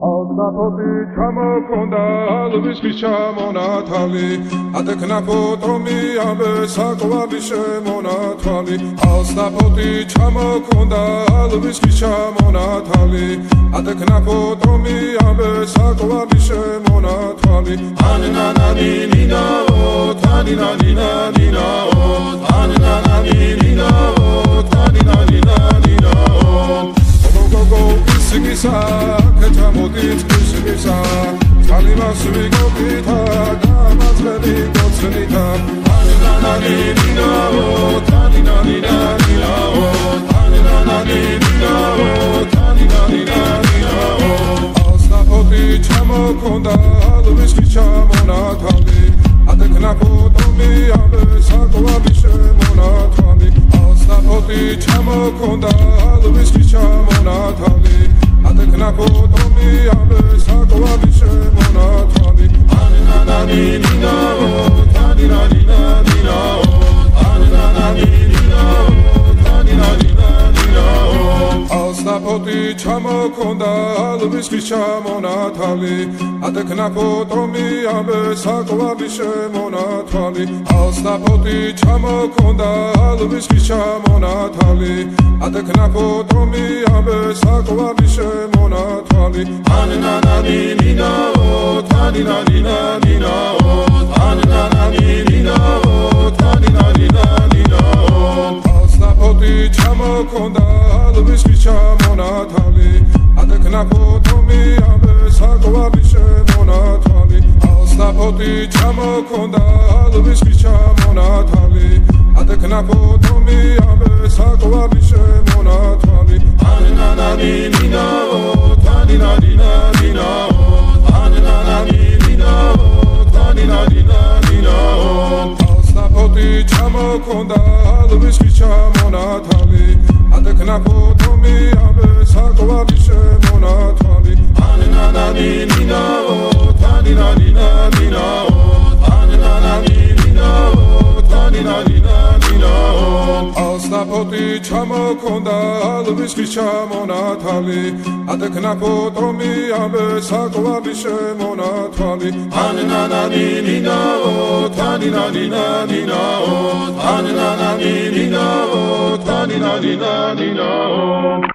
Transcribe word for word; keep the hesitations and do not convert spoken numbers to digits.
Alsapoti ჩამოქონდა ალვისის ჩამონათალი ატექნა ფოტომი ამბე საკვალი შემონათვალი Alsapoti ჩამოქონდა ალვისის ჩამონათალი ატექნა ფოტომი ამბე საკვალი შემონათვალი ანანანინინაო თანინანინანინაო ანანანინინაო თანინანინანინაო გოგო ისგისა კეთამოდით ისგისა წალიმას ვიგობითა დამაწყები გოცნითა ანანანინინაო თანინანინანინაო ანანანინინაო თანინანინანინაო Alsapoti ჩამოქონდა ალვისის ჩამონათალი ატექნა ფოტომი ამბე საკვალი შემონათვალი Alsapoti ჩამოქონდა ალვისის ჩამონათალი ატექნა ფოტომი ამბე საკვალი შემონათვალი ანანანინინაო თანინანინანინაო ანანანინინაო თანინანინანინაო Alsapoti ჩამოქონდა ალვისის ჩამონათალი ატექნა ფოტომი ამბე საკვალი შემონათვალი Alsapoti ჩამოქონდა ალვისის ჩამონათალი ატექნა ფოტომი ამბე საკვალი შემონათვალი ანანანინინაო თანინანინანინაო ანანანინინაო თანინანინანინაო Alsapoti ჩამოქონდა ალვისის ჩამონათალი ატექნა ფოტომი ამბე საკვალი შემონათვალი Alsapoti ჩამოქონდა ალვისის ჩამონათალი ატექნა ფოტომი ამბე საკვალი შემონათვალი ანანანინინაო თანინანინანინაო ანანანინინაო თანინანინანინაო Alsapoti ჩამოქონდა ალვისის ჩამონათალი ატექნა ფოტომი ამბე საკვალი შემონათვალი ანანანინინაო თანინანინანინაო ანანანინინაო თანინანინანინაო Alsapoti ჩამოქონდა ალვისის ჩამონათალი ატექნა ფოტომი ამბე საკვალი შემონათვალი ანანანინინაო თანინანინანინაო ანანანინინაო თანინანინანინაო